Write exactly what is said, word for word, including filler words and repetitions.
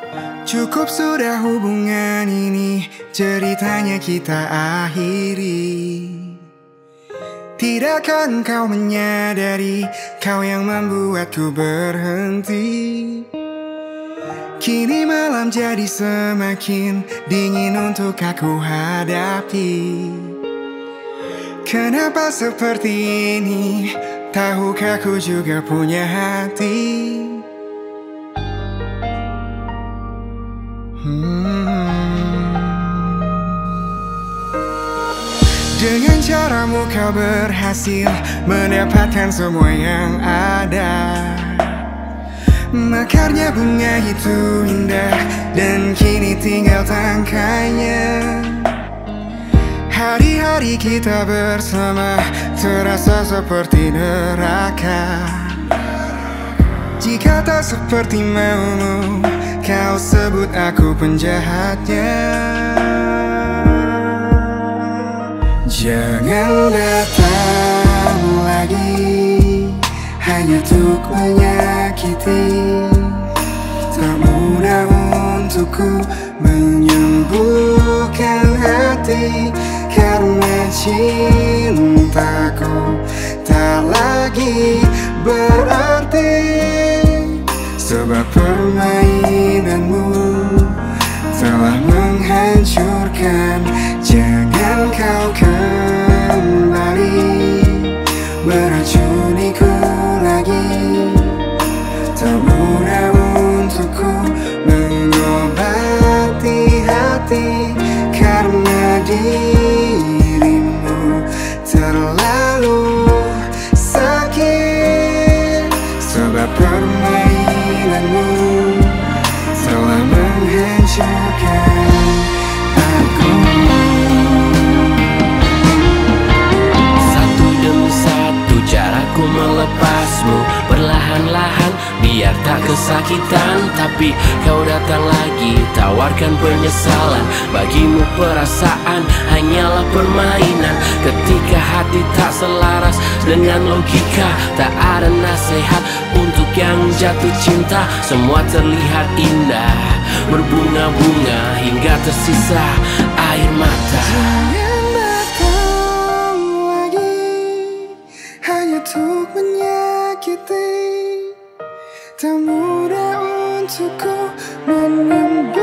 Cukup sudah hubungan ini, ceritanya kita akhiri. Tidakkah engkau menyadari, kau yang membuatku berhenti? Kini malam jadi semakin dingin untuk aku hadapi. Kenapa seperti ini? Tahukah ku juga punya hati? Hmm. Dengan caramu kau berhasil mendapatkan semua yang ada. Mekarnya bunga itu indah dan kini tinggal tangkainya. Hari-hari kita bersama terasa seperti neraka. Jika tak seperti maumu, kau sebut aku penjahatnya. Jangan datang lagi hanya untuk menyakiti. Tak mudah untukku menyembuhkan hati, karena cintaku tak lagi berarti. Sebab permainanmu telah menghancurkan. Jangan kau kembali meracuniku lagi. Tak mudah untukku mengobati hati, karena dirimu terlalu sakit. Sebab permainanmu telah menghancurkan aku. Satu demi satu caraku melepasmu, perlahan-lahan biar tak kesakitan. Tapi kau datang lagi, tawarkan penyesalan. Bagimu perasaan hanyalah permainan. Ketika hati tak selaras dengan logika, tak ada nasihat untuk yang jatuh cinta. Semua terlihat indah, berbunga-bunga hingga tersisa air mata. Jangan datang lagi hanya untuk menyakiti. Tak mudah untukku menyembuhkan